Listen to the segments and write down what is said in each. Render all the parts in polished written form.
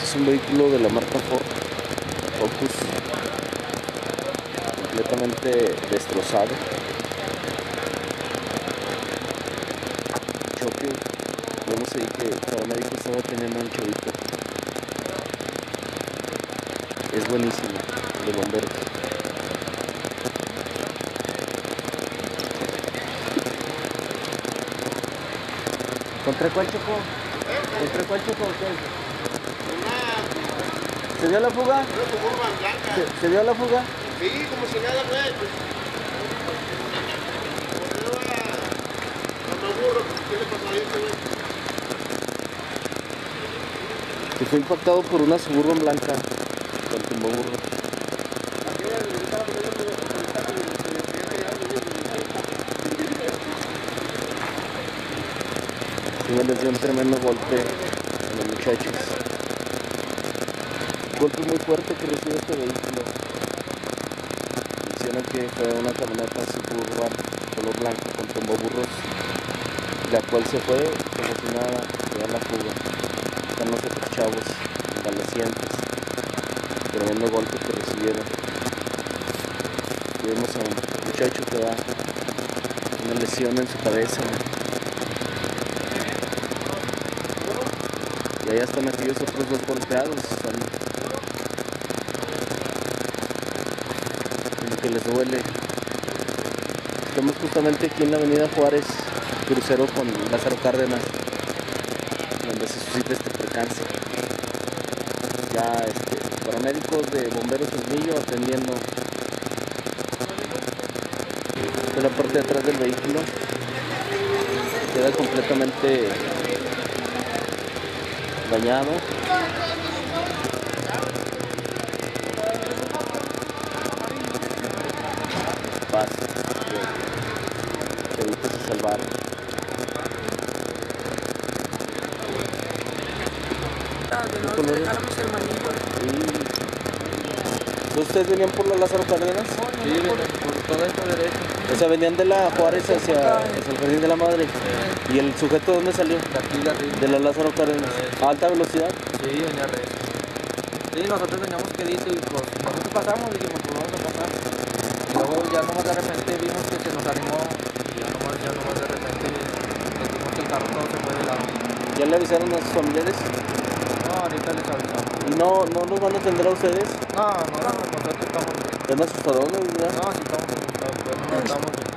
Es un vehículo de la marca Ford Focus, completamente destrozado. Choque. Vemos ahí que el paramédico estaba teniendo un chavito. Es buenísimo, de bomberos. ¿Contra cuál chocó? ¿Contra cuál chocó? ¿Se dio la fuga? ¿Se dio la fuga? Sí, como si nada, güey. Pues, ¿qué le pasó a este, güey? Que fue impactado por una Suburban blanca con tumbaburro. Sí, les dio un tremendo golpe a los muchachos. Golpe muy fuerte que recibe este vehículo. Mencionan que fue una camioneta Suburban color blanco con tumbaburros, la cual se fue como si nada, ya la fuga. Están los otros chavos convalecientes. Tremendo golpe que recibieron. Y vemos a un muchacho que da una lesión en su cabeza. Y allá están aquellos otros dos golpeados. Como que les duele. Estamos justamente aquí en la avenida Juárez, crucero con Lázaro Cárdenas, donde se suscita este percance. Ya paramédicos de Bomberos Fresnillo atendiendo de la parte de atrás del vehículo. Queda completamente dañado. Paz. Chavitos se salvaron. ¿Ustedes venían por la Lázaro Cárdenas? Sí, por toda esta derecha. O sea, venían de la Juárez hacia el Jardín de la Madre. Sí. ¿Y el sujeto dónde salió? De aquí, de arriba. De la Lázaro Cárdenas. ¿A alta velocidad? Sí, venía recio. Sí, nosotros veníamos quedito y pues nosotros pasamos, dijimos, pues vamos a pasar. Y luego ya nomás de repente vimos que se nos animó. Y ya nomás de repente sentimos que el carro todo se fue de lado. ¿Ya le avisaron a sus familiares? No, ahorita les avisamos. ¿Y no los van a atender a ustedes? No, nosotros estamos bien. ¿Es asustador, verdad? No, sí estamos asustados, pero no estamos bien.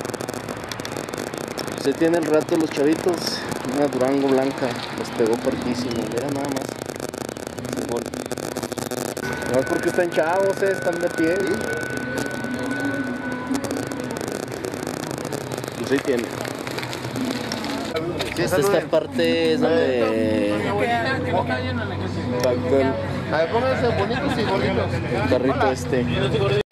Se tiene el rato los chavitos, una Durango blanca, les pegó fuertísimo, mira nada más. El golpe. No es porque están chavos, están de pie. Pues ahí tiene. Esta parte es donde impactó A ver, pónganse bonitos y bonitos. el carrito